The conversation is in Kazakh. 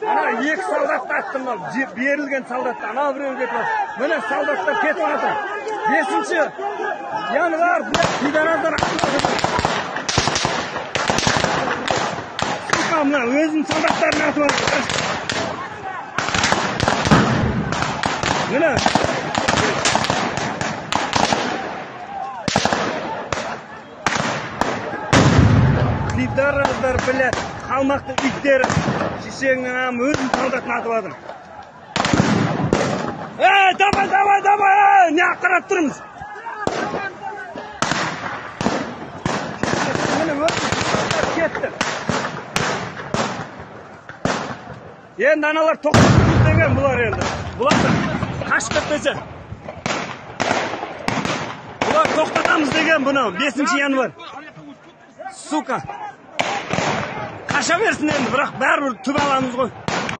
Ана екі солдатты аттым, берілген солдатты, ана біреу кетіп жатыр. Міне солдаттар кетіп жатыр. 5 январ, пидораздар аттым. Сука, мына өзім солдаттарын атып жатыр. Міне. Пидораздар, блядь, қалмақты иттері. Шешеңнің ағам өзім солдатын атып жатыр. Давай! Не ақырап тұрмыз? Міне өзім солдаттар кетті. Енді аналар тоқтатып деген бұлар енді. Бұлар қашып кетпесе. Бұлар тоқтатамыз деген бұны 5 январ. Сука. Қаша берсін енді, бірақ бәрібір түп аламыз ғой.